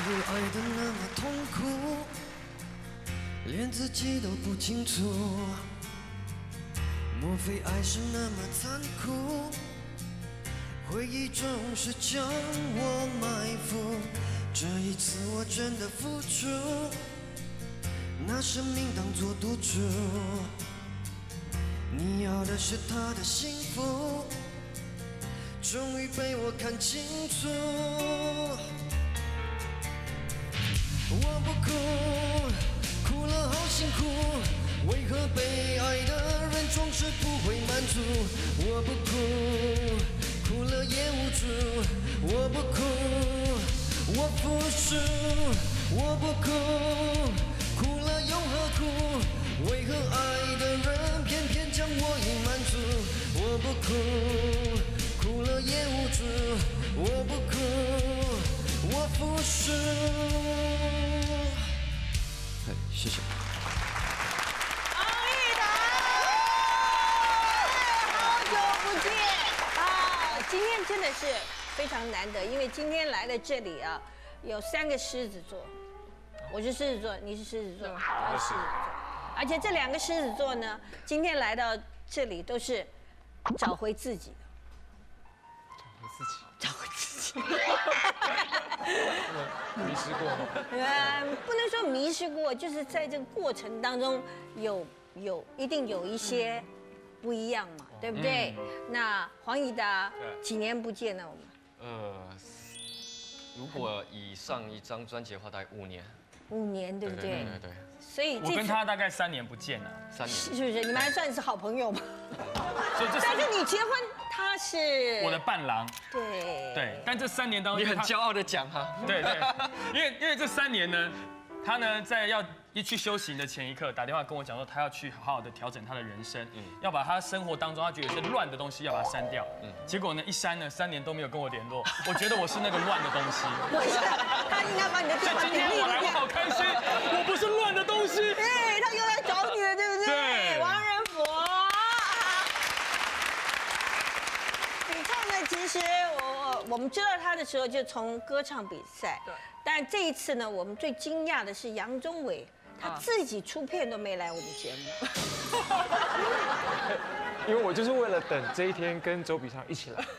爱得那么痛苦，连自己都不清楚。莫非爱是那么残酷？回忆总是将我埋伏。这一次我真的付出，拿生命当作赌注。你要的是他的幸福，终于被我看清楚。我不哭，哭了好辛苦，为何被爱的人总是不会满足？我不哭，哭了也无助。我不哭，我服输。我不哭，哭了又何苦？为何爱的人偏偏将我隐瞒住？我不哭，哭了也无助。我不哭，我服输。谢谢。 王一达，好久不见啊！今天真的是非常难得，因为今天来了这里啊，有3个狮子座，我是狮子座，你是狮子座，他是狮子座，而且这2个狮子座呢，今天来到这里都是找回自己的。找回自己， 迷失过吗？ 不能说迷失过，就是在这个过程当中一定有一些不一样嘛，对不对？那黄义达几年不见了，我们如果以上一张专辑的话，大概5年。 5年，对不对？ 对。 所以我跟他大概3年不见了 ，3年， 是不是？你们还算是好朋友吗？ 所以但是你结婚，他是我的伴郎。 对， 但这3年当中， 你很骄傲的讲哈。 对，因为这3年呢，他呢在要一去修行的前一刻，打电话跟我讲说，他要去好好的调整他的人生，要把他生活当中他觉得有些乱的东西要把它删掉。结果呢，一删呢，3年都没有跟我联络。我觉得我是那个乱的东西。 他应该把你的电话今天我来，我好开心，我不是乱的东西。 对，他又来找你了，对不对？ 对， 王仁甫。你看呢，其实我们知道他的时候，就从歌唱比赛。对。但这一次呢，我们最惊讶的是杨宗纬，他自己出片都没来我们节目。 因为我就是为了等这一天跟周笔畅一起来。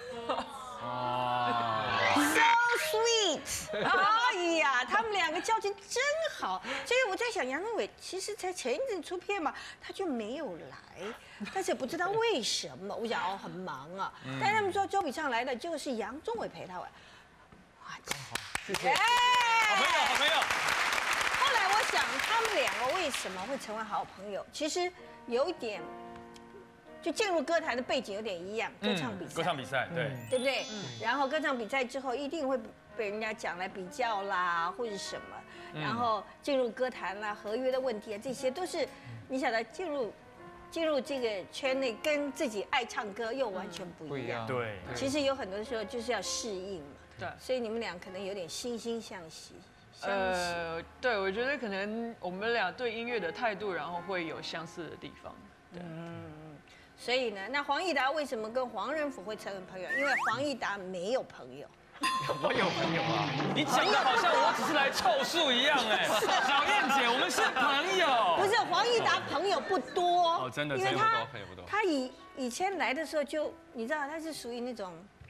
So sweet！ 哎呀，他们2个交情真好，所以我在想，杨宗纬其实才前一阵出片嘛，他就没有来，但是也不知道为什么。我想很忙啊，但他们说周笔畅来了，结果是杨宗纬陪他玩。哇， 谢谢。 好朋友。 后来我想，他们2个为什么会成为好朋友？其实有一点。就进入歌坛的背景有点一样，歌唱比赛，对不对？然后歌唱比赛之后，一定会被人家讲来比较啦，或者什么，然后进入歌坛啦，合约的问题啊，这些都是你晓得进入这个圈内，跟自己爱唱歌又完全不一样。 对， 其实有很多时候就是要适应嘛。 对， 所以你们俩可能有点惺惺相惜。 对，我觉得可能我们俩对音乐的态度，然后会有相似的地方。对。 所以呢，那黄义达为什么跟黄仁甫会成为朋友？因为黄义达没有朋友。 我有朋友啊！ 你讲的好像我只是来凑数一样哎。小燕姐，我们是朋友。 不是，黄义达朋友不多。 哦，真的， 因为朋友不多。 他以前来的时候就，你知道他是属于那种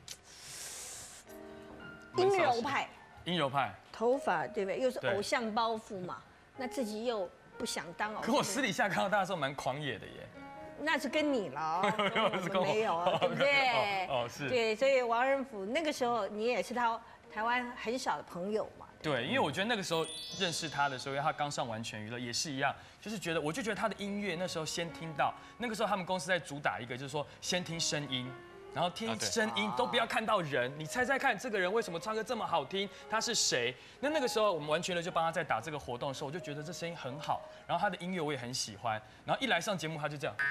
阴柔派。 阴柔派。 头发对不对？又是偶像包袱嘛，那自己又不想当偶像。 可我私底下看到他的时候蛮狂野的耶。 那是跟你了，没有啊，对不对？ 是。 对，所以王仁甫那个时候，你也是他台湾很少的朋友嘛。 对，因为我觉得那个时候认识他的时候，因为他刚上完全娱乐，也是一样，就是觉得我就觉得他的音乐那时候先听到，那个时候他们公司在主打一个，就是说先听声音。然后听声音都不要看到人，你猜猜看这个人为什么唱歌这么好听？他是谁？那个时候我们完全的就帮他在打这个活动的时候，我就觉得这声音很好，然后他的音乐我也很喜欢。然后一来上节目他就这样，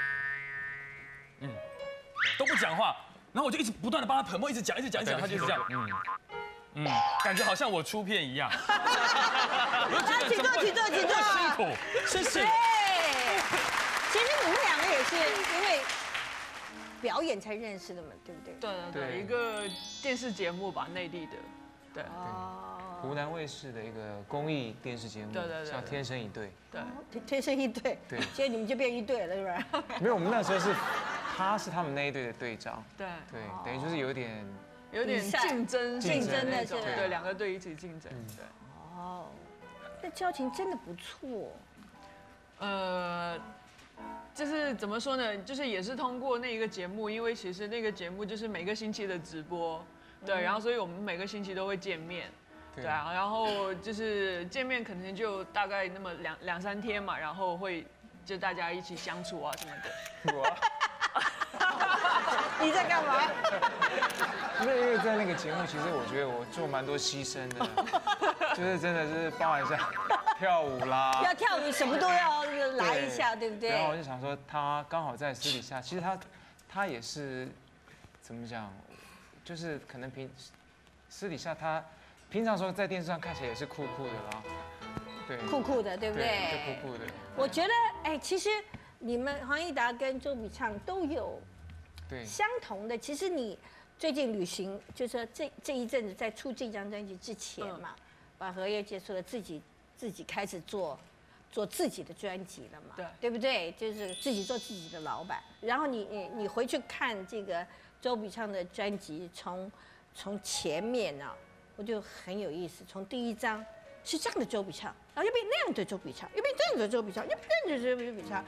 都不讲话，然后我就一直不断的帮他promote，一直讲，他就是这样，感觉好像我出片一样。我就觉得请坐， 辛苦，谢谢。 对，其实你们2个也是因为表演才认识的嘛，对不对？ 对，一个电视节目吧，内地的。 对。 湖南卫视的一个公益电视节目， 对， 叫《天生一对》。 对， 天生一对。 对。 现在你们就变一对了，是不是？ 没有，我们那时候是他是他们那一队的队长。 对。 对，等于就是有点竞争的那种，对，2个队一起竞争。对。 哦，那交情真的不错。 就是怎么说呢？就是也是通过那一个节目，因为其实那个节目就是每个星期的直播，对，然后所以我们每个星期都会见面，对啊，然后就是见面可能就大概那么两三天嘛，然后会就大家一起相处啊什么的。 我。 你在干嘛？ 因为在那个节目，其实我觉得我做蛮多牺牲的，就是真的是包含一下跳舞啦， 要跳舞什么都要来一下，对不对？ 然后我就想说，他刚好在私底下，其实他也是怎么讲，就是可能私底下他平常说在电视上看起来也是酷酷的啦，对， 酷酷的，对不对？ 就酷酷的。 我觉得，哎，其实你们黄义达跟周笔畅都有相同的。其实你最近旅行，就是说这一阵子在出这张专辑之前嘛，把合约结束了，自己开始做自己的专辑了嘛，对不对？就是自己做自己的老板。然后你回去看这个周笔畅的专辑，从前面啊，我就很有意思。从第1张是这样的周笔畅，然后又变那样的周笔畅，又变这样的周笔畅，又变这样的周笔畅。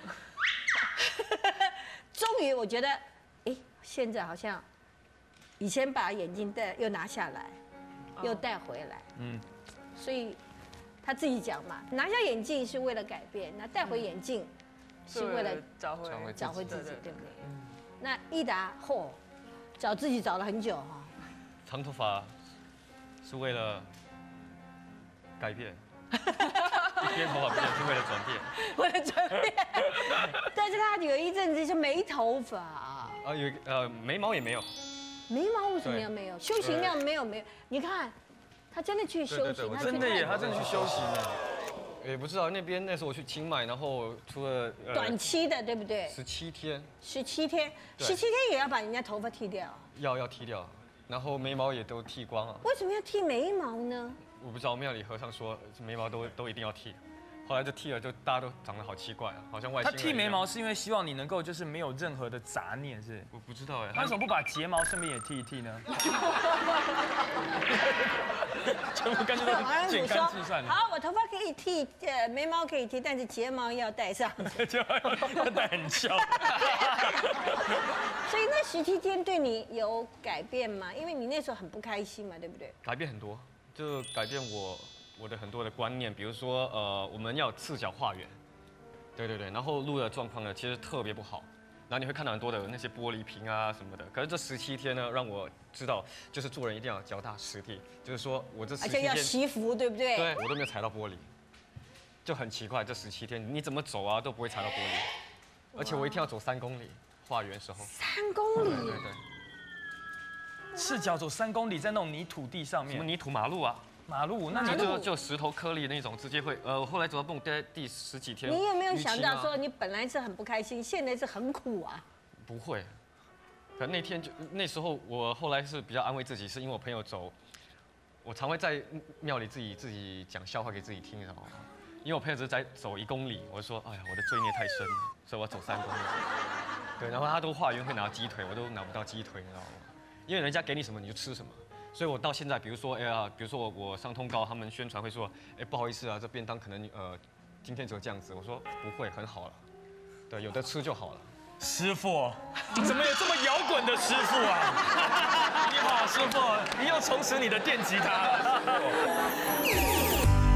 终于我觉得，哎，现在好像以前把眼镜又拿下来，又戴回来，所以他自己讲嘛，拿下眼镜是为了改变，那戴回眼镜是为了找回自己，对不对？那义达找自己找了很久哈。 长头发是为了改变，编头发不是为了转变， 为了转变。但是他有一阵子就没头发。 眉毛也没有。 眉毛为什么要没有？修行要没有？你看，他真的去修行， 他真的耶，他真的去修行了。 也不知道那时候我去清迈，然后除了短期的，对不对 ？17天。 17天，17天也要把人家头发剃掉。 要剃掉，然后眉毛也都剃光了。 为什么要剃眉毛呢？ 我不知道，庙里和尚说眉毛都一定要剃，后来就剃了，就大家都长得好奇怪啊，好像外星人。 他剃眉毛是因为希望你能够就是没有任何的杂念，是？ 我不知道哎。 他为什么不把睫毛顺便也剃一剃呢？全部干脆都剪干净算了。 好，我头发可以剃，眉毛可以剃，但是睫毛要戴上。 睫毛要戴很翘。 所以那17天对你有改变吗？因为你那时候很不开心嘛，对不对？ 改变很多，就改变我的很多的观念，比如说我们要赤脚化缘，对，然后路的状况呢其实特别不好，然后你会看到很多的那些玻璃瓶啊什么的。可是这17天呢，让我知道就是做人一定要脚踏实地，就是说我这17天， 而且要惜福，对不对？ 对，我都没有踩到玻璃，就很奇怪，这17天你怎么走啊都不会踩到玻璃，而且我一天要走3公里。化缘时候 3公里， 对， 赤脚走3公里，在那种泥土地上面， 什么泥土马路啊？ 马路，那你就石头颗粒那种，直接会我后来走到蹦在第10几天。 你有没有想到说你本来是很不开心，现在是很苦啊？ 不会，可那时候我后来是比较安慰自己，是因为我朋友走，我常会在庙里自己讲笑话给自己听，你知道吗？因为我朋友只是在走1公里，我就说，哎呀，我的罪孽太深了，所以我要走3公里。对，然后他都化缘会拿鸡腿，我都拿不到鸡腿，你知道吗？因为人家给你什么你就吃什么，所以我到现在，比如说我上通告，他们宣传会说，不好意思啊，这便当可能今天只有这样子，我说不会，很好了，对，有的吃就好了。 师傅，怎么有这么摇滚的师傅啊？你好，师傅，你又重拾你的电吉他了。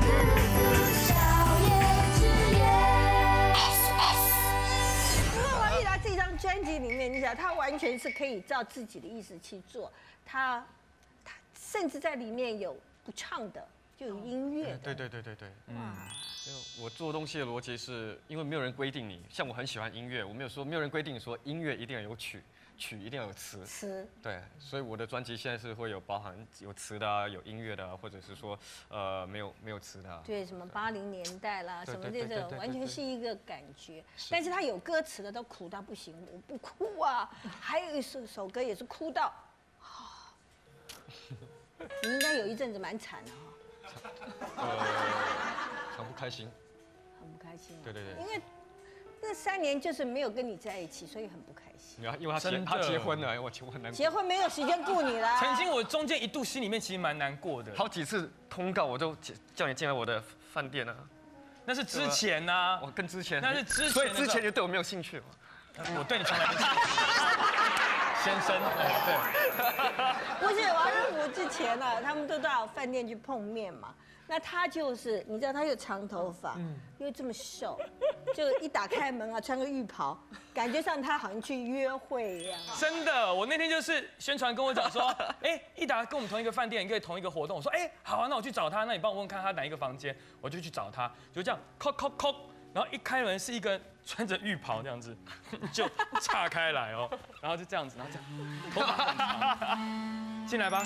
这张专辑里面，你想他完全是可以照自己的意思去做，他甚至在里面有不唱的，就有音乐。 对，我做东西的逻辑是因为没有人规定你，像我很喜欢音乐，我没有人规定说音乐一定要有曲一定要有词。对，所以我的专辑现在是会有包含有词的啊，有音乐的啊，或者是说没有词的啊。 对，什么80年代啦，什么这种完全是一个感觉。但是他有歌词的都苦到不行，我不哭啊。还有一首歌也是哭到，你应该有一阵子蛮惨的哈。 很不开心。 很不开心。 对。 因为那3年就是没有跟你在一起，所以很不开心。 因为他结婚了，我很难过。 结婚没有时间顾你了。 曾经我中间一度心里面其实蛮难过的， 好几次通告我都叫你进来我的饭店啊。 那是之前呐， 我跟之前， 那是之前， 所以之前就对我没有兴趣嘛。 我对你从来没兴趣。先生，对。 不是王仁甫之前呢，他们都到饭店去碰面嘛。那他就是，你知道他有长头发，又这么瘦，就一打开门啊，穿个浴袍，感觉上他好像去约会一样。 真的，我那天就是宣传跟我讲说，一达跟我们同一个饭店，你可以同一个活动。我说，好啊，那我去找他，那你帮我问看他哪一个房间，我就去找他，就这样叩叩叩，然后一开门是一个穿着浴袍这样子，就岔开来哦，然后就这样子，然后这样，头发很长，进来吧。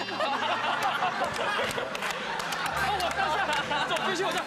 我当下走进去，我就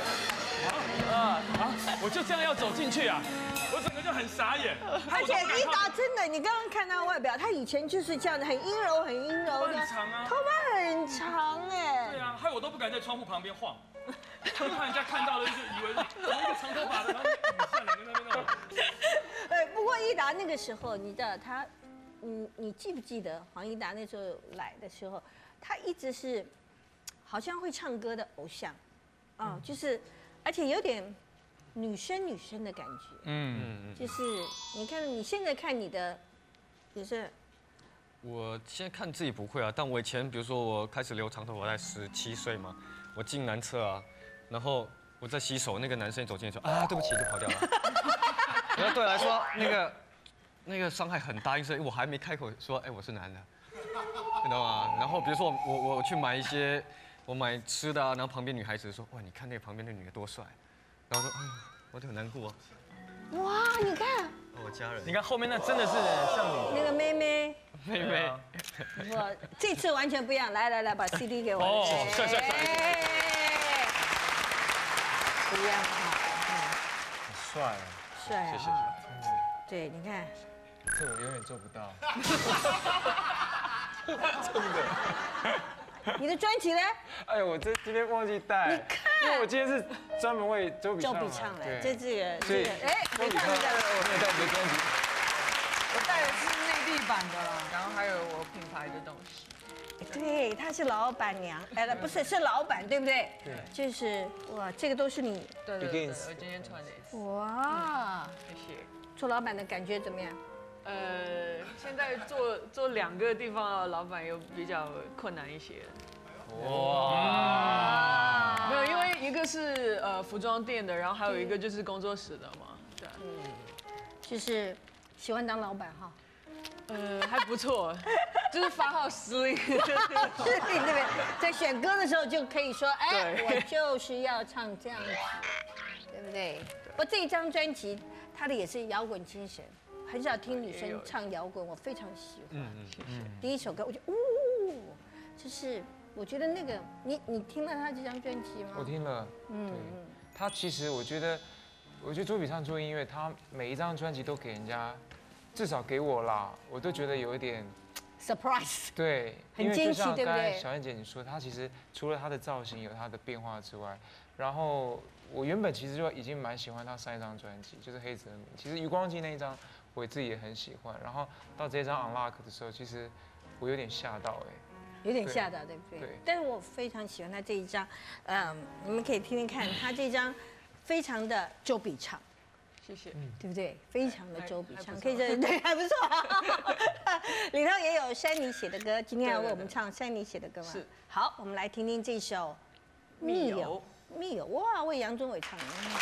我就这样要走进去啊，我整个就很傻眼。 而且一达真的，你刚刚看他外表，他以前就是这样的，很阴柔的， 很长啊， 头发很长哎。 对啊，害我都不敢在窗户旁边晃，怕人家看到了就以为我一个长头发的，然后雨下两个那边那种。 不过一达那个时候，你知道他，你记不记得黄义达那时候来的时候，他一直是。好像会唱歌的偶像，就是，而且有点女生的感觉，就是你看你现在看你的，也是， 我现在看自己不会啊，但我以前比如说我开始留长头发在17岁嘛，我进男厕啊，然后我在洗手，那个男生走进来说对不起就跑掉了，然后对我来说那个伤害很大，因为我还没开口说我是男的，你知道吗？然后比如说我去买一些。我买吃的啊，然后旁边女孩子说：“哇，你看那个旁边那女的多帅。”然后说：“我就很难过。” 哇，你看， 我家人， 你看后面那真的是像你那个妹妹， 我这次完全不一样。来，把 CD 给我。 帅， 不一样帅啊！ 帅啊！ 谢谢。 对，你看， 这我永远做不到。 真的。 你的专辑呢？ 我今天忘记带。 你看， 因为我今天是专门为周笔畅来，这个， 所以你看这个， 我没有带你的专辑， 我带的是内地版的啦，然后还有我品牌的东西。 对，她是老板娘，不是，是老板，对不对？ 对。 就是哇，这个都是你。 对，我今天穿的也是。 哇， 谢谢。 做老板的感觉怎么样？ 现在做2个地方的老板又比较困难一些。 哇！ 没有，因为一个是服装店的，然后还有一个就是工作室的嘛。对。 就是喜欢当老板哈。 还不错，就是发号施令。对不对？在选歌的时候就可以说，我就是要唱这样子，对不对？我这一张专辑，它的也是摇滚精神。很少听女生唱摇滚，我非常喜欢。第一首歌，我就就是我觉得那个你听了他这张专辑吗？ 我听了。他其实我觉得周笔畅做音乐，他每一张专辑都给人家，至少给我啦，我都觉得有一点 surprise。 对， 很惊喜，对不对？ 小燕姐你说，他其实除了他的造型有他的变化之外，然后我原本其实就已经蛮喜欢他上一张专辑，就是黑泽明。其实余光季那一张。我自己也很喜欢，然后到这张 Unlock 的时候，其实我有点吓到有点吓到，对不对？对。但是我非常喜欢他这一张，你们可以听听看，他这张非常的周笔畅， 谢谢， 对不对？非常的周笔畅，可以对，还不错。里头也有珊妮写的歌，今天要为我们唱珊妮写的歌吗？ 是。 好，我们来听听这首《密友》。密友，哇，为杨宗纬唱的。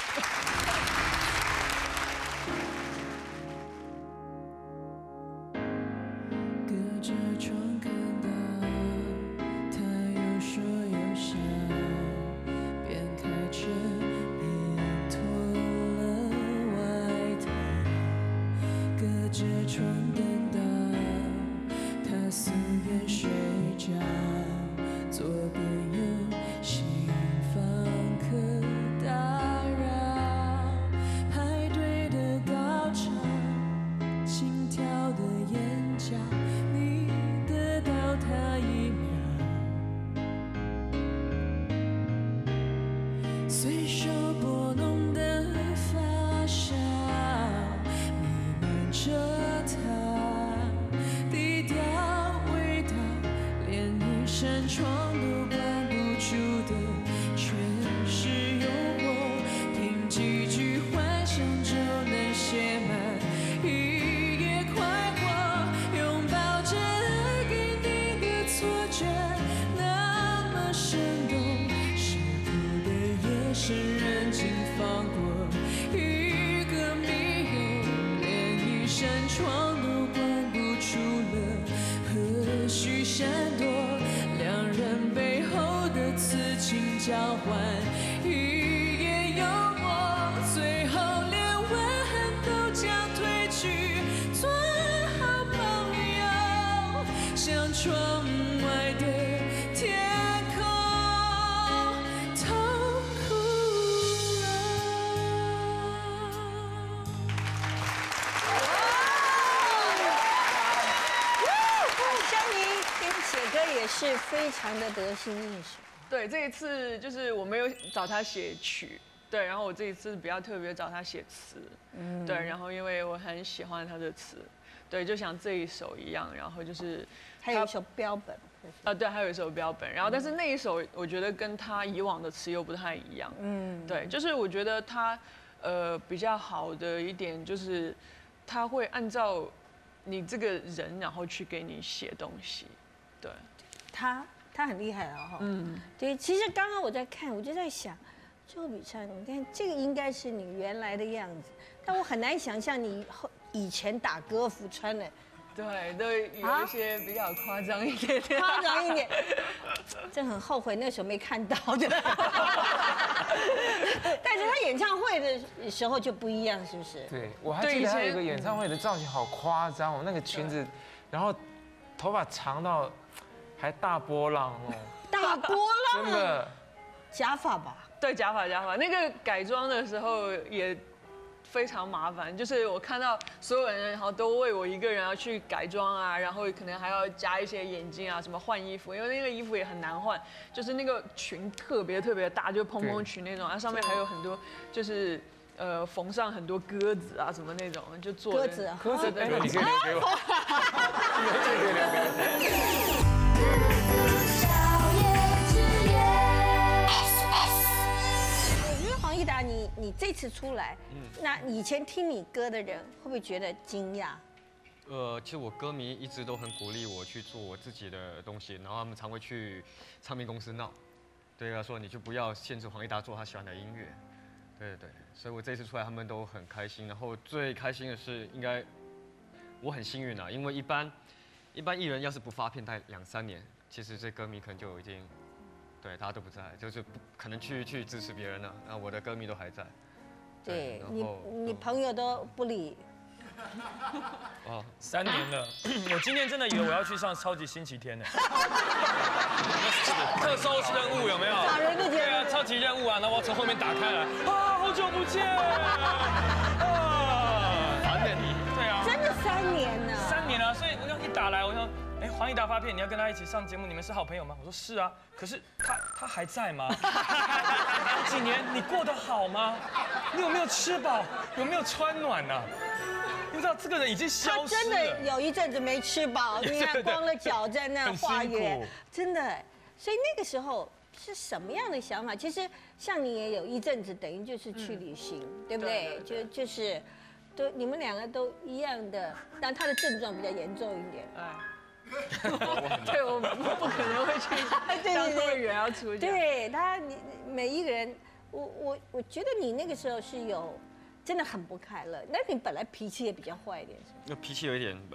这窗看到他有说有笑，边开车边脱了外套，隔着窗等到他4点睡觉，左边有新访客打扰， 扇窗都关不住的，全是诱惑。凭几句幻想就能写满一页快活，拥抱着爱给你的错觉，那么生动，舍不得也是认真放过。一个谜游，连一扇窗都关不住了，何须闪躲？两人背后的此情交换，一夜幽默，最后连吻痕都将褪去，做好朋友，像窗外的天空，痛哭香妮跟你写歌也是非常的得心应手。 对，这一次就是我没有找他写曲，对，然后我这一次比较特别找他写词，对，然后因为我很喜欢他的词，对，就像这一首一样，然后就是还有一首标本。 对，还有一首标本，然后但是那一首我觉得跟他以往的词又不太一样，对，就是我觉得他比较好的一点就是他会按照你这个人，然后去给你写东西，对， 他很厉害了哈。对，其实刚刚我在看，我就在想，周笔畅，你看这个应该是你原来的样子，但我很难想象你以前打歌服穿的。 对，都有一些比较夸张一点， 夸张一点，真很后悔那时候没看到的。但是他演唱会的时候就不一样，是不是？ 对，我还记得他有一个演唱会的造型好夸张哦，那个裙子，然后头发长到还大波浪哦， 大波浪， 真的。 假发吧？ 对，假发，那个改装的时候也非常麻烦，就是我看到所有人然后都为我一个人要去改装啊，然后可能还要加一些眼镜啊，什么换衣服，因为那个衣服也很难换，就是那个裙特别大，就蓬蓬裙那种，然后上面还有很多就是缝上很多鸽子啊什么那种，就做鸽子， 对， 你可以留给我，这个留给我。 黄义达，你这次出来，那以前听你歌的人会不会觉得惊讶？ 其实我歌迷一直都很鼓励我去做我自己的东西，然后他们常会去唱片公司闹，对他说你就不要限制黄义达做他喜欢的音乐，对，所以我这次出来他们都很开心。然后最开心的是，应该我很幸运啊，因为一般艺人要是不发片待2-3年，其实这歌迷可能就已经。对，大家都不在，就是不可能去支持别人了。然后我的歌迷都还在。 对，你朋友都不理。 哦，3年了，我今天真的以为我要去上超级星期天呢。特搜任务有没有？ 找人的节目。 对啊，超级任务啊，然后我从后面打开来，啊，好久不见。 3年你。 对啊。 真的3年呢。 3年啊，所以我刚一打来，我说。哎，黄义达发片，你要跟他一起上节目，你们是好朋友吗？我说是啊，可是他还在吗？几年你过得好吗？你有没有吃饱？有没有穿暖呢？你知道这个人已经消失了。 他真的有一阵子没吃饱，你看光了脚在那化缘，真的。所以那个时候是什么样的想法？其实像你也有一阵子，等于就是去旅行，对不对？就是，都你们2个都一样的，但他的症状比较严重一点。 哎。对，我不可能会去当会员要出去。 对你每一个人，我觉得你那个时候是有真的很不快乐。那你本来脾气也比较坏一点，是吗？ 那脾气有一点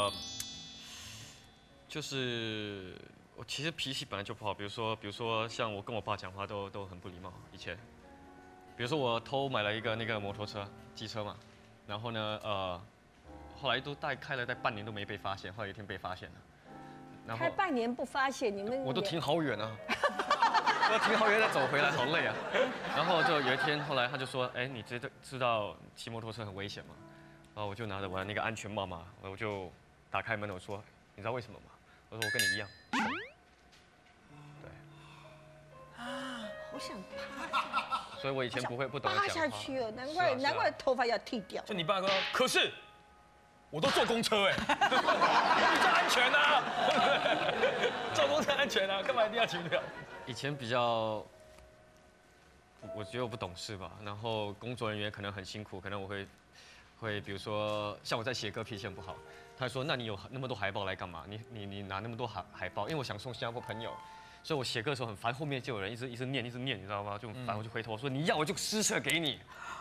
就是我其实脾气本来就不好。比如说像我跟我爸讲话都很不礼貌。以前，比如说我偷买了一个那个摩托车、机车嘛，然后呢后来都开了半年都没被发现，后来有一天被发现了。然后开半年不发现，你们我都停好远啊，我停好远再走回来，好累啊。然后就有一天，后来他就说，哎，你知道骑摩托车很危险吗？然后我就拿着我的那个安全帽嘛，我就打开门，我说，你知道为什么吗？我说我跟你一样。对。 啊，好想趴。 所以我以前不懂得讲话。 趴下去哦，难怪头发要剃掉。 就你爸说，可是。 我都坐公车哎，比较安全啊，坐公车安全啊，干嘛一定要骑车？ 以前比较，我觉得我不懂事吧，然后工作人员可能很辛苦，可能我会比如说像我在写歌脾气很不好，他说那你有那么多海报来干嘛？你拿那么多海报，因为我想送新加坡朋友。所以我写歌的时候很烦，后面就有人一直念，你知道吗？就很烦，我就回头说你要我就施舍给你。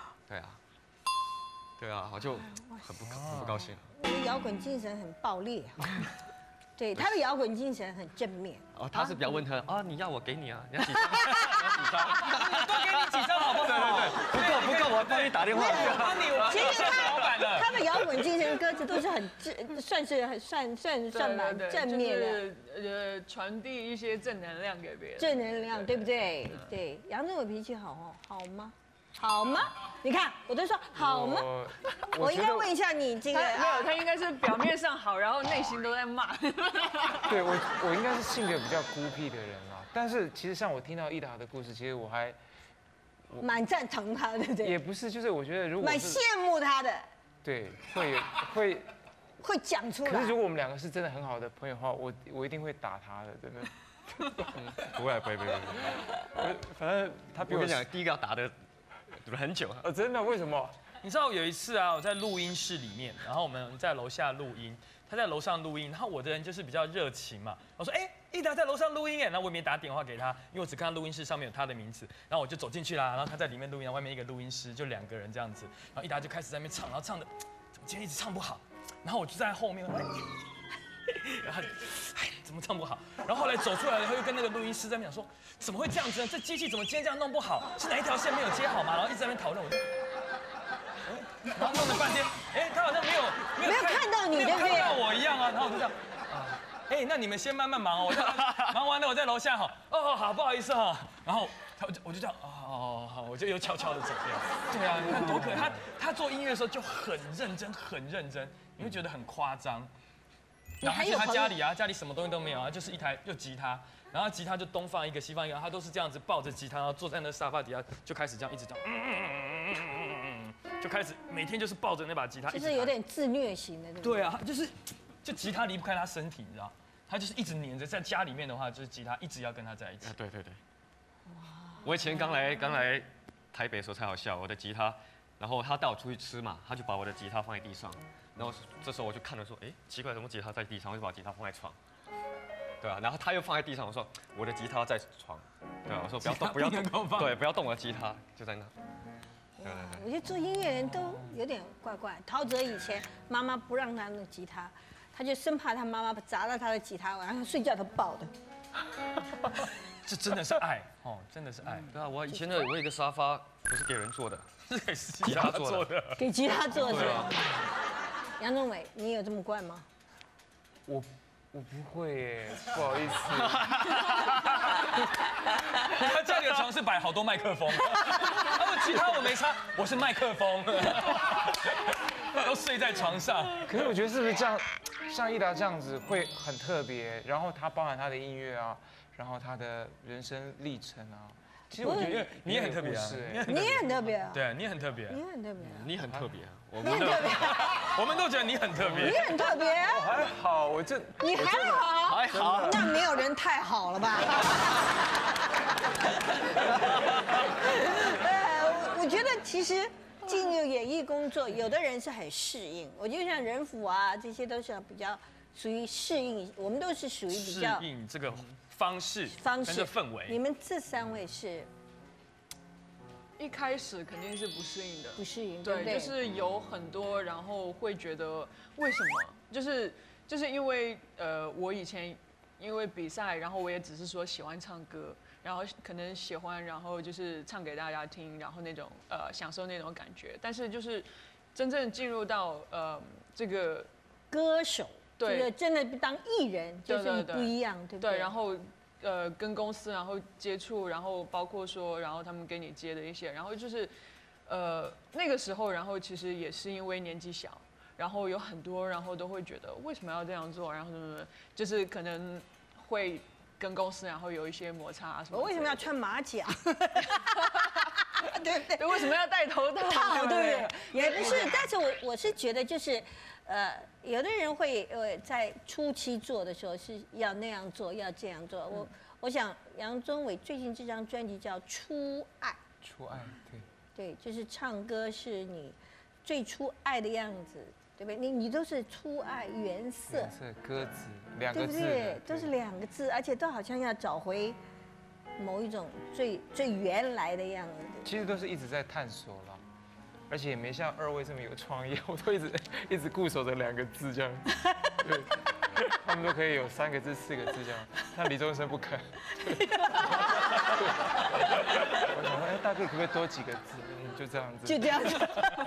对啊，我就很不高兴。 你的摇滚精神很暴烈，对，他的摇滚精神很正面。 哦，他是比较温和啊，你要我给你啊，你要几张？ 多给你几张好不好？ 对，不够，我帮你打电话。 其实他的摇滚精神歌词都是很算蛮正面的， 就是传递一些正能量给别人。 正能量，对不对？对，杨宗纬脾气好哦，好吗？好吗？你看，我都说好吗？我应该问一下你这个， 没有，他应该是表面上好，然后内心都在骂。 对我应该是性格比较孤僻的人啊，但是其实像我听到易达的故事，其实我还蛮赞同他的，对不对？ 也不是，就是我觉得如果蛮羡慕他的， 对，会讲出来。 可是如果我们两个是真的很好的朋友的话，我一定会打他的，真的。 不会， 反正他比我跟你讲，第一个要打的赌了很久啊。 真的？为什么？ 你知道有一次啊，我在录音室里面，然后我们在楼下录音，他在楼上录音，然后我的人就是比较热情嘛，我说易达在楼上录音哎，然后我也没打电话给他，因为我只看到录音室上面有他的名字，然后我就走进去啦，然后他在里面录音，外面一个录音师就2个人这样子，然后易达就开始在那边唱，然后唱的怎么今天一直唱不好，然后我就在后面，然后怎么唱不好，然后后来走出来了，他又跟那个录音师在那边讲说，怎么会这样子呢？这机器怎么今天这样弄不好？是哪一条线没有接好吗？然后一直在那边讨论，我就。然后弄了半天，他好像没有看到你， 没有看到我一样啊。然后我就这样，那你们先慢慢忙哦，忙完了我在楼下哈。哦，好，不好意思哈。然后我就这样，好，我就又悄悄的走掉。对啊，你看多可爱。他做音乐的时候就很认真，你会觉得很夸张。然后去他家里什么东西都没有啊，就是一台吉他，然后吉他就东放一个西放一个，他都是这样子抱着吉他，然后坐在那沙发底下就开始这样一直这样，就开始每天就是抱着那把吉他， 就是有点自虐型的，对不对？ 对啊，就吉他离不开他身体，你知道，他就是一直黏着，在家里面的话就是吉他一直要跟他在一起。 对。我以前刚来台北的时候才好笑，我的吉他，然后他带我出去吃嘛，他就把我的吉他放在地上。然后这时候我就看了说，奇怪，怎么吉他在地上？我就把吉他放在床，对啊。然后他又放在地上，我说我的吉他在床，对啊。我说不要动，对，不要动我的吉他，就在那。对。 我觉得做音乐人都有点怪怪。陶喆以前妈妈不让他弄吉他，他就生怕他妈妈砸到他的吉他，晚上睡觉都抱的。 这真的是爱哦，真的是爱。 对啊，我以前我有一个沙发不是给人坐的， 是吉他做的， 给吉他做的。杨宗纬，你有这么怪吗？ 我不会耶，不好意思。 他家里的床是摆好多麦克风，其他我没差，我是麦克风，都睡在床上。 可是我觉得是不是这样，像易达这样子会很特别，然后他包含他的音乐啊，然后他的人生历程啊。其实我觉得你也很特别啊， 你也很特别啊， 对，你很特别， 你很特别， 你很特别啊， 我们都觉得你很特别， 你很特别， 还好， 你还好， 还好， 那没有人太好了吧？我觉得其实进入演艺工作，有的人是很适应，我就像人府啊，这些都是比较属于适应，我们都是属于比较适应这个方式跟这氛围。 你们这3位是一开始肯定是不适应的， 不适应， 对，就是有很多，然后会觉得为什么？就是因为我以前因为比赛，然后我也只是说喜欢唱歌，然后可能喜欢，然后就是唱给大家听，然后那种享受那种感觉。但是就是真正进入到这个歌手， 对， 这个真的当艺人就是不一样，对不对？ 对，然后跟公司然后接触，然后包括说，然后他们给你接的一些，然后就是那个时候，然后其实也是因为年纪小。然后有很多，然后都会觉得为什么要这样做，然后什么，就是可能会跟公司然后有一些摩擦什么。 我为什么要穿马甲？对不对？ 为什么要戴头套？ 对不对？也不是，但是我是觉得就是， 有的人会在初期做的时候是要那样做，要这样做。我想杨宗纬最近这张专辑叫《初爱》， 初爱， 对，就是唱歌是你最初爱的样子，对不对？你都是初爱原色， 歌词2个字， 对不对？都是2个字，而且都好像要找回某一种最原来的样子。 其实都是一直在探索了，而且也没像2位这么有创意，我都一直固守着2个字这样。对，他们都可以有3个字、4个字这样，那李宗盛不肯。我想说，大哥可不可以多几个字？就这样子。 就这样子。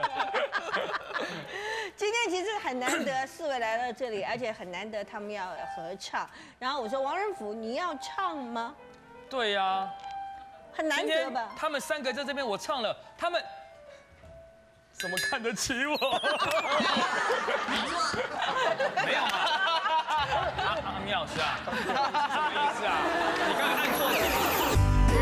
今天其实很难得4位来到这里，而且很难得他们要合唱。然后我说王仁甫，你要唱吗？ 对呀， 很难得吧？ 他们3个在这边，我唱了，他们怎么看得起我？没有嘛？阿妙是啊，什么意思啊？你刚刚按错了。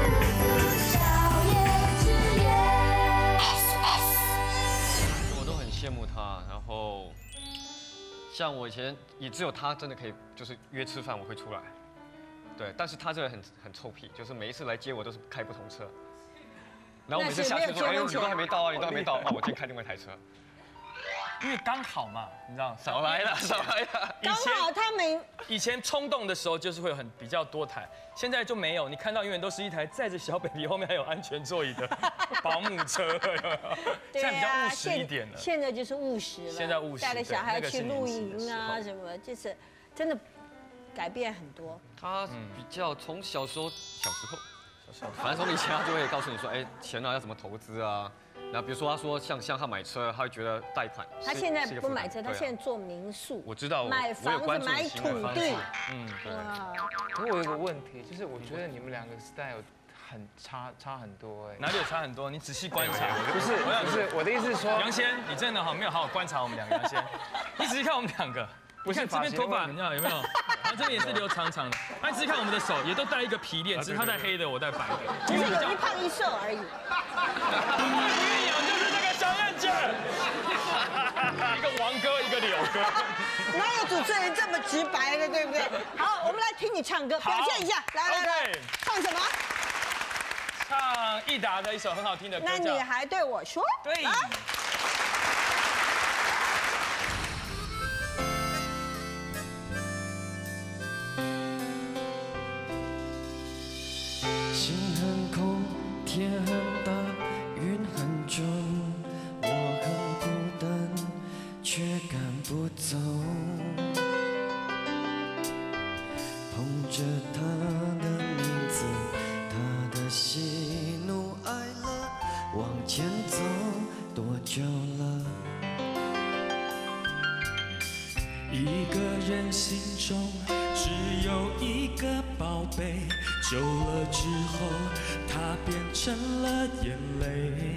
我都很羡慕他，然后像我以前也只有他真的可以，就是约吃饭我会出来。对，但是他这个很臭屁，就是每一次来接我都是开不同车，然后我每次下去说，哎呦，你都还没到啊，你都还没到，那我今天开另外一台车， 因为刚好嘛，你知道， 少来了。 刚好他们以前冲动的时候就是会有比较多台，现在就没有，你看到永远都是一台载着小 baby 后面还有安全座椅的保姆车，现在比较务实一点了。 现在就是务实了， 现在务实， 带着小孩去露营啊什么，就是真的。改变很多， 他比较从小时候，反正从以前他就会告诉你说，哎，钱啊要怎么投资啊。然后比如说他说像他买车，他会觉得贷款。 他现在不买车，他现在做民宿。 我知道， 买房子、买土地。 对。 不过我有个问题，就是我觉得你们2个 style 很差很多哎。 哪里有差很多？你仔细观察。 不是，我的意思是说， 杨先，你真的没有好好观察我们2个。杨先，你仔细看我们2个。不是这边头发，你知道有没有？然后这边也是留长长的。你仔细看我们的手，也都戴一个皮链，只是他戴黑的，我戴白的。 只是有一胖一瘦而已。 不一样，就是这个小燕子，一个王哥，一个柳哥。 哪有主持人这么直白的，对不对？好，我们来听你唱歌，表现一下。来，唱什么？ 唱奕达的一首很好听的歌。 那女孩对我说。 对。 心很空，天很大，云很重，我很孤单，却赶不走。捧着他的名字，他的喜怒哀乐，往前走多久了？ 一个人心中只有一个宝贝，久了之后，它变成了眼泪，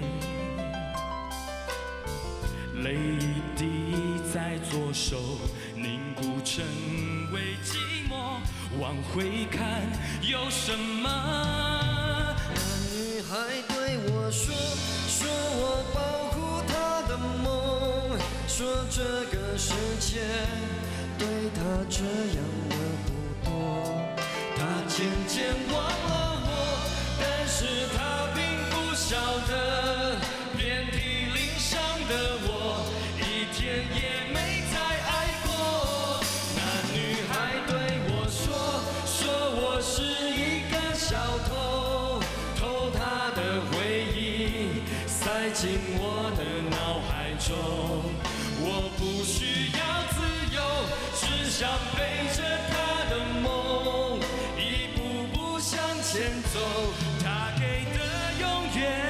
泪一滴在左手凝固成为寂寞，往回看有什么？ 那女孩对我说，说我保护她的梦，说这个世界对她这样的不多。他渐渐忘了我，但是他并不晓得，遍体鳞伤的我，一天也没再爱过。那女孩对我说，说我是一个小偷，偷她的回忆，塞进我的脑海中。我不需要自由，只想背着她的梦。前走，他给的永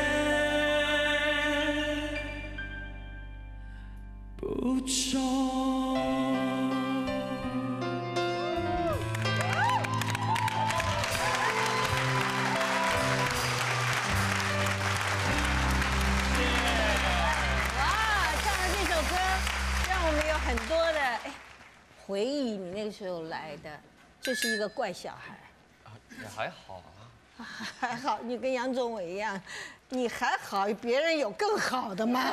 远不重。 哇，唱的这首歌让我们有很多的回忆。你那个时候来的，就是一个怪小孩。 也还好啊， 还好，你跟杨宗纬一样，你还好，别人有更好的吗？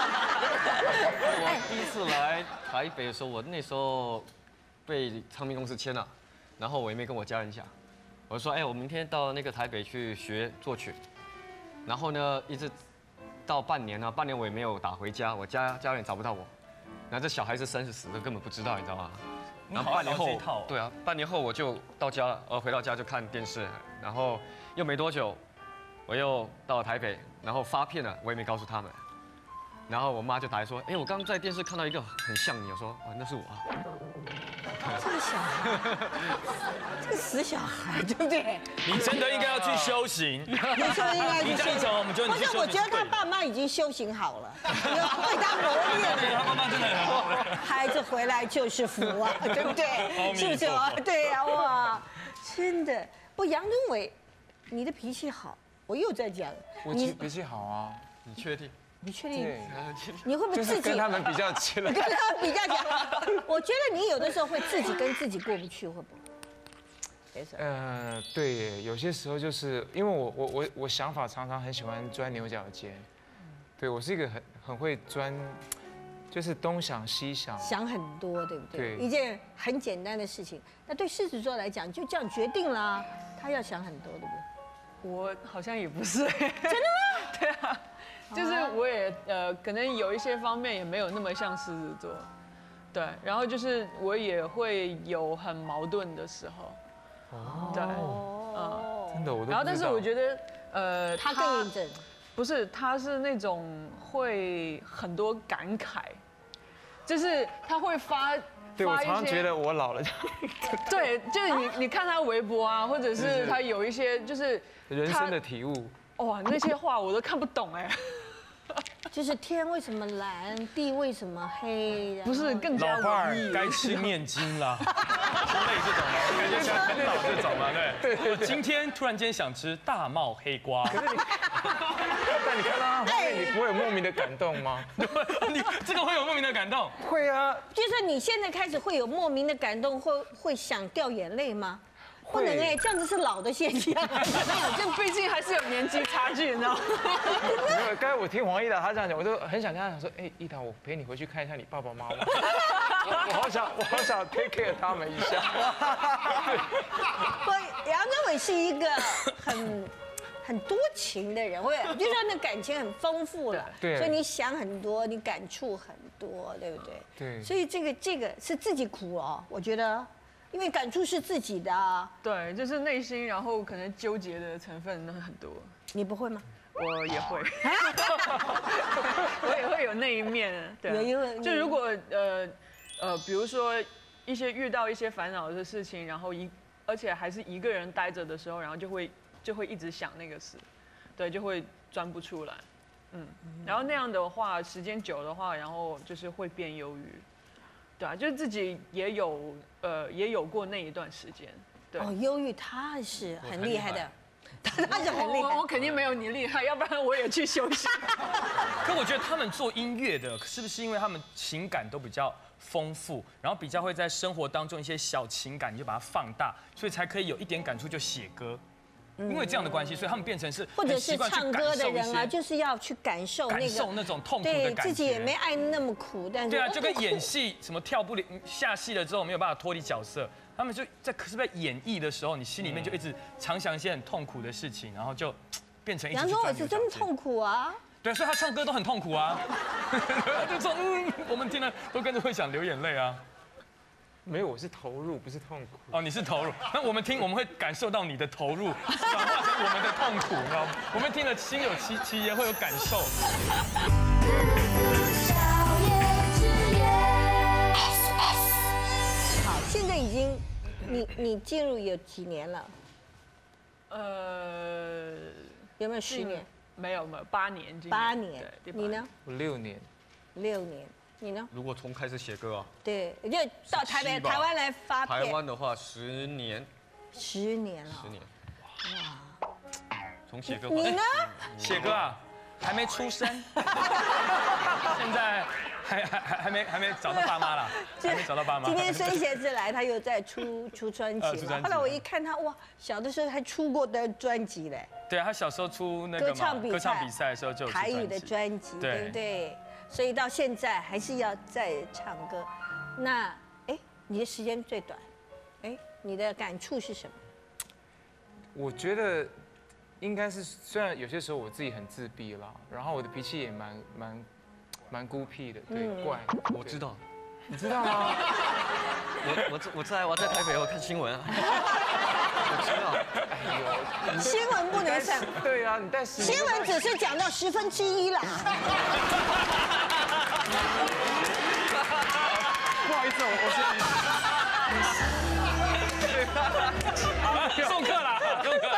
我第一次来台北的时候，我那时候被唱片公司签了，然后我也没跟我家人讲，我就说，哎，我明天到那个台北去学作曲，然后呢，一直到半年了，半年我也没有打回家，我家人也找不到我，然后这小孩是生是死的根本不知道，你知道吗？然后半年后，对啊，半年后我就到家了，回到家就看电视，然后又没多久，我又到了台北，然后发片了，我也没告诉他们，然后我妈就打来说，哎，我刚刚在电视看到一个很像你，我说，啊，那是我啊。 这个小孩，这个死小孩，对不对？ 你真的应该要去修行。 你说应该去修行， 我们觉得你去修行。 不是，我觉得他爸妈已经修行好了，被他磨练了。 他爸妈真的很好。 孩子回来就是福啊，对不对？是不是啊？对呀，哇，真的。不，杨宗纬，你的脾气好，我又在讲。 我脾气好啊。 你确定？ 你确定？ 对， 你会不会自己跟他们比较起来？ 跟他们比较起来，我觉得你有的时候会自己跟自己过不去，会不会？ 对，有些时候就是因为我想法常常很喜欢钻牛角尖，对我是一个很会钻，就是东想西想， 想很多，对不对？ 对， 一件很简单的事情，那对狮子座来讲就这样决定了，他要想很多，对不对？ 我好像也不是，真的吗？ 对啊。就是我也可能有一些方面也没有那么像狮子座，对，然后就是我也会有很矛盾的时候，对， 真的我都。 然后但是我觉得他更认真， 不是，他是那种会很多感慨，就是他会发。 对，我常常觉得我老了。 对，就是你看他微博啊，或者是他有一些就是人生的体悟。 哇，那些话我都看不懂哎。 就是天为什么蓝，地为什么黑？ 不是更加文艺，该吃面筋啦，之类这种嘛，感觉像很老这种嘛，对。我今天突然间想吃大帽黑瓜。 但你看到他画面，你不会有莫名的感动吗？ 你这个会有莫名的感动？ 会啊。 就是你现在开始会有莫名的感动，会想掉眼泪吗？不能哎，这样子是老的现象。 这毕竟还是有年纪差距，你知道吗？ 没有，刚才我听黄义达他这样讲，我都很想跟他讲说，哎，义达，我陪你回去看一下你爸爸妈妈。我好想 take care 他们一下。 杨宗纬是一个很多情的人，就是他的感情很丰富了， 对， 所以你想很多，你感触很多，对不对？ 对。 所以这个是自己苦哦，我觉得。因为感触是自己的啊， 对，就是内心，然后可能纠结的成分很多。 你不会吗？ 我也会，我也会有那一面。对，就如果比如说遇到一些烦恼的事情，然后而且还是一个人待着的时候，然后就会一直想那个事，对，就会钻不出来。然后那样的话，时间久的话，然后就是会变忧郁。对啊，就是自己也有过那一段时间。对， 忧郁他是很厉害的，他是很厉害。 我肯定没有你厉害，要不然我也去休息。 可我觉得他们做音乐的，是不是因为他们情感都比较丰富，然后比较会在生活当中一些小情感你就把它放大，所以才可以有一点感触就写歌。因为这样的关系，所以他们变成是或者是唱歌的人啊，就是要去感受那种痛苦的感觉， 对自己也没爱那么苦，但是对啊，就跟演戏什么跳不下戏了之后没有办法脱离角色，他们就在演绎的时候，你心里面就一直常想一些很痛苦的事情，然后就变成一直去钻牛角尖。 杨宗纬是真痛苦啊。 对，所以他唱歌都很痛苦啊，就说我们听了都跟着会想流眼泪啊。 没有，我是投入，不是痛苦。 哦，你是投入，那我们会感受到你的投入，转化成我们的痛苦，你知道吗？我们听了心有戚焉，会有感受。 好，现在已经，你进入有几年了？有没有10年？ 没有8年。 8年，你呢？ 我6年。 6年。你呢？ 如果从开始写歌啊， 对，就到台湾来发片。 台湾的话10年。 10年了。 10年。哇！从写歌。 你呢？ 写歌啊，还没出生。现在还没找到爸妈啦，还没找到爸妈。 今天孙协志来，他又在出专辑了。后来我一看他，哇，小的时候还出过的专辑嘞。 对啊，他小时候出那个歌唱比赛的时候就有台语的专辑，对不对？所以到现在还是要再唱歌。那你的时间最短，你的感触是什么？ 我觉得应该是，虽然有些时候我自己很自闭啦，然后我的脾气也蛮孤僻的，对，怪。 我知道， 你知道吗？ 我在台北，我看新闻啊。我知道。 哎呦， 新闻不能上。 对啊，你带新闻只是讲到1/10啦。 不好意思，我是送客啦，送客。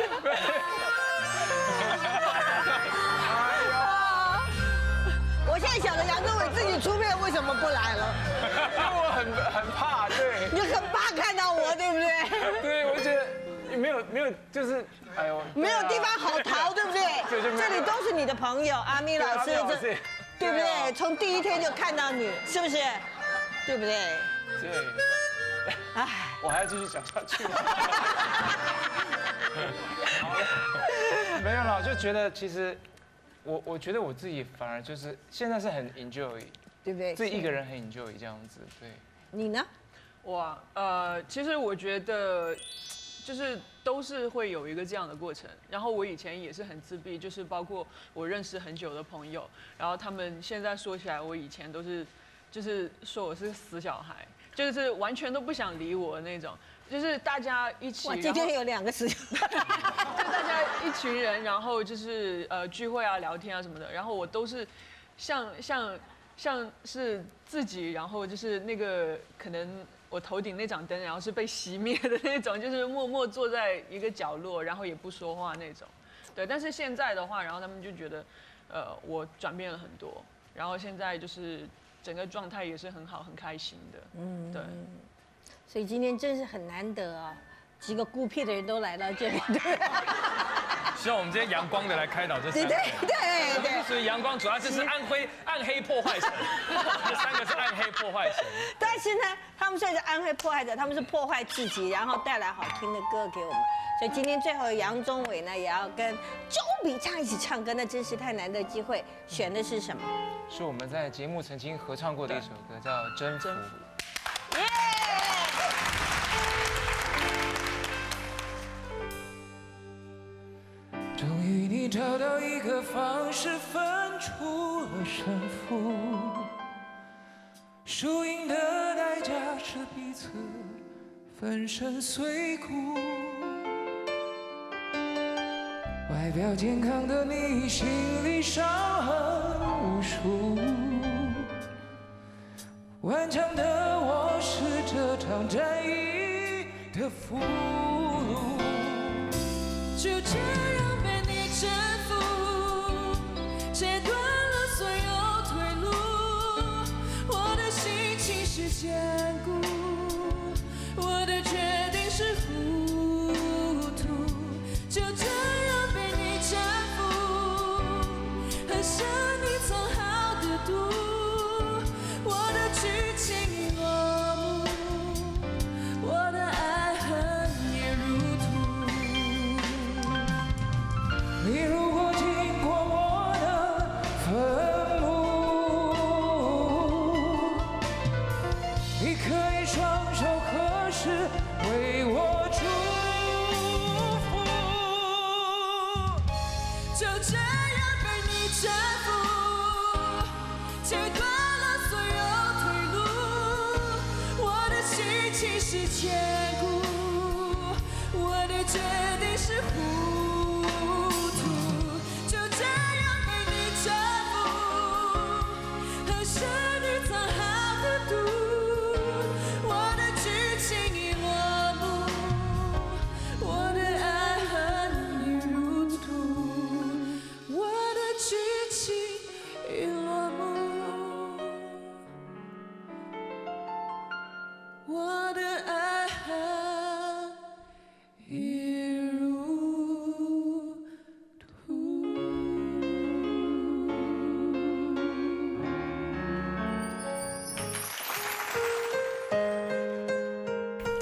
我现在想着杨宗纬自己出片为什么不来了？ 因为我很怕，对。 你很怕看到我，对不对？ 对，我觉得没有，就是哎呦， 没有地方好逃，对不对？这里都是你的朋友，阿咪老师，对不对？从第一天就看到你，是不是？对不对？ 对。哎，我还要继续讲下去吗？没有啦，就觉得其实我觉得我自己反而就是现在是很 enjoy， 对不对？ 自己一个人很 enjoy 这样子，对。 你呢？ 其实我觉得就是都是会有一个这样的过程。然后我以前也是很自闭，就是包括我认识很久的朋友，然后他们现在说起来，我以前都是就是说我是死小孩，就是完全都不想理我的那种。就是大家一起， 今天有2个死小孩， 就大家一群人，然后就是聚会啊、聊天啊什么的，然后我都是像是自己，然后就是那个可能我头顶那盏灯，然后是被熄灭的那种，就是默默坐在一个角落，然后也不说话那种。对，但是现在的话，然后他们就觉得，我转变了很多，然后现在就是整个状态也是很好、很开心的。对。 所以今天真是很难得啊，几个孤僻的人都来到这里，对。 希望我们今天阳光的来开导这3个。 对。 所以阳光主要就是暗黑破坏神，这3个是暗黑破坏神。 但是呢，他们虽然是暗黑破坏者，他们是破坏自己，然后带来好听的歌给我们。所以今天最后杨宗纬呢也要跟周笔畅一起唱歌，那真是太难得机会。选的是什么？ 是我们在节目曾经合唱过的一首歌，叫《征服》。终于你找到一个方式分出了胜负，输赢的代价是彼此粉身碎骨。外表健康的你，心里伤痕无数。顽强的我是这场战役的俘虏， 就这样被你征服，切断了所有退路。我的心情是坚固，我的决定是糊涂。就这样被你征服，喝下你藏好的毒。我的剧情已落幕，我的爱恨也如土。 你如果经过我的坟墓，你可以双手合十为我祝福。 就这样被你征服，切断了所有退路。我的心情是坚固，我的决定是糊涂。就这样被你征服，喝下你藏好的毒。我的剧情已落幕，我的爱恨已如土。我的剧情已落幕，我的爱恨已如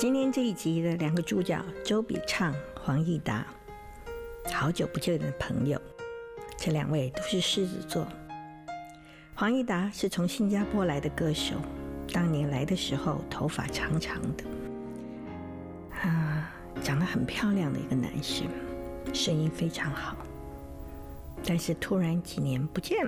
今天这一集的2个主角周笔畅、黄义达，好久不见的朋友，这2位都是狮子座。黄义达是从新加坡来的歌手，当年来的时候头发长长的，长得很漂亮的一个男生，声音非常好，但是突然几年不见了。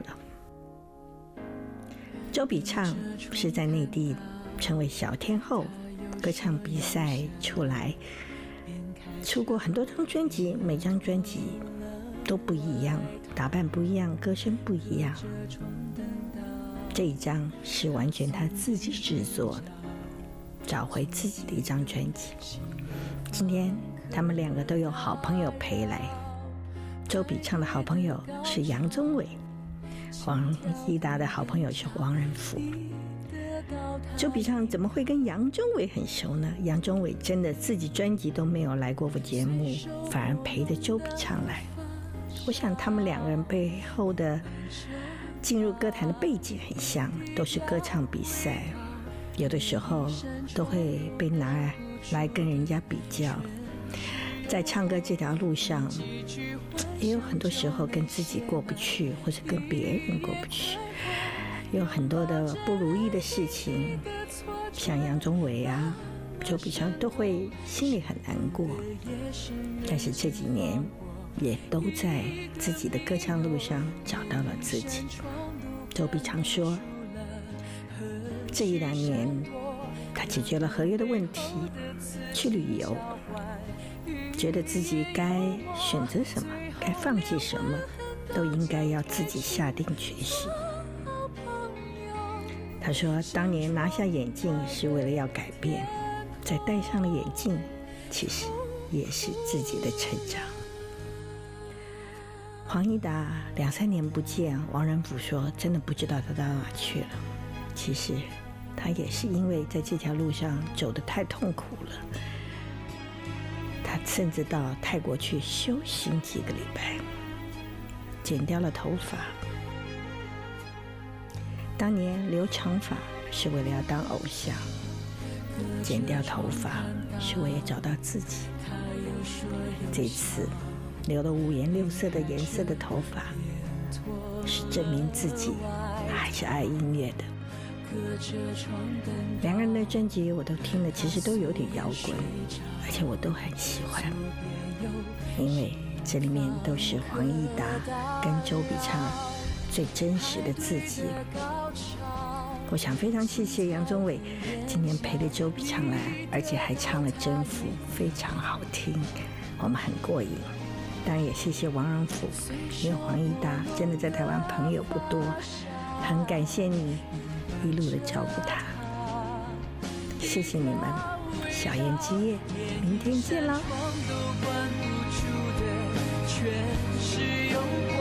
周笔畅是在内地成为小天后，歌唱比赛出来，出过很多张专辑，每张专辑都不一样，打扮不一样，歌声不一样。这一张是完全他自己制作的，找回自己的一张专辑。今天他们2个都有好朋友陪来，周笔畅的好朋友是杨宗纬，黄义达的好朋友是王仁甫。周笔畅怎么会跟杨宗纬很熟呢？杨宗纬真的自己专辑都没有来过节目，反而陪着周笔畅来。我想他们2个人背后的进入歌坛的背景很像，都是歌唱比赛，有的时候都会被拿来跟人家比较。在唱歌这条路上，也有很多时候跟自己过不去，或者跟别人过不去，有很多的不如意的事情，像杨宗纬啊、周笔畅都会心里很难过。但是这几年也都在自己的歌唱路上找到了自己。周笔畅说，这1-2年他解决了合约的问题，去旅游，觉得自己该选择什么，该放弃什么，都应该要自己下定决心。他说，当年拿下眼镜是为了要改变，在戴上了眼镜，其实也是自己的成长。黄义达2-3年不见，王仁甫说真的不知道他到哪去了。其实他也是因为在这条路上走得太痛苦了，他甚至到泰国去修行几个礼拜，剪掉了头发。当年留长发是为了要当偶像，剪掉头发是为了找到自己。这次留了5颜6色的颜色的头发，是证明自己还是爱音乐的。2个人的专辑我都听了，其实都有点摇滚，而且我都很喜欢，因为这里面都是黄义达跟周笔畅最真实的自己。我想非常谢谢杨宗纬今天陪着周笔畅来，而且还唱了《征服》，非常好听，我们很过瘾。当然也谢谢王仁甫，因为黄义达真的在台湾朋友不多，很感谢你一路的照顾他，谢谢你们，小燕之夜，明天见喽。